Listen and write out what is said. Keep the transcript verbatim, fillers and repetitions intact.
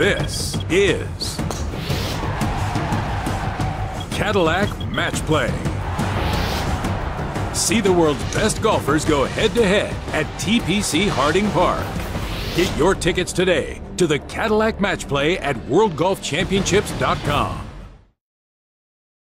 This is Cadillac Match Play. See the world's best golfers go head-to-head at T P C Harding Park. Get your tickets today to the Cadillac Match Play at world golf championships dot com.